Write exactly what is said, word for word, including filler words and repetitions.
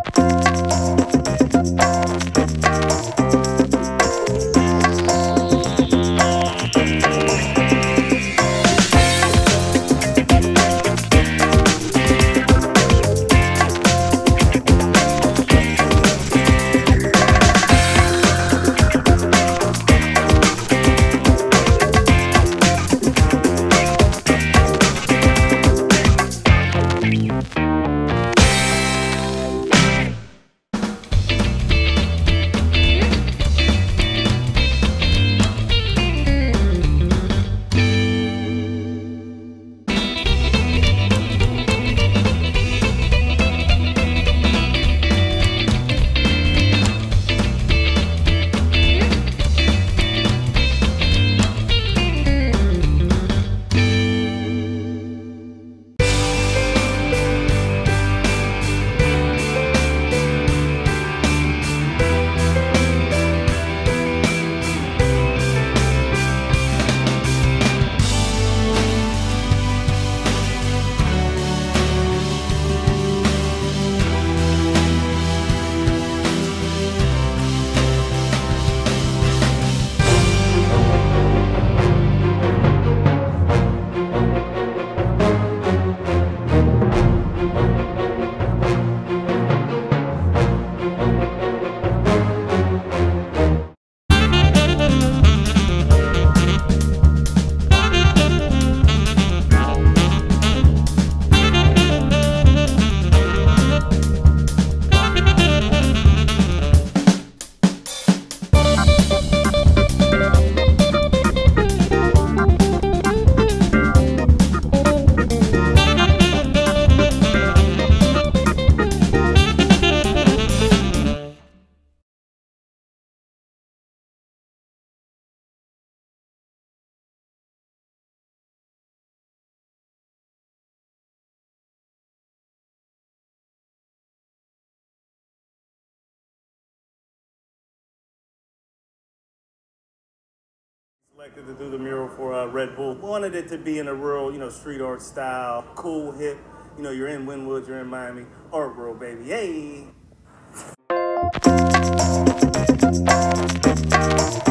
Selected to do the mural for uh, Red Bull. Wanted it to be in a rural, you know, street art style, cool, hip. You know, you're in Wynwood, you're in Miami, art world, baby. Yay!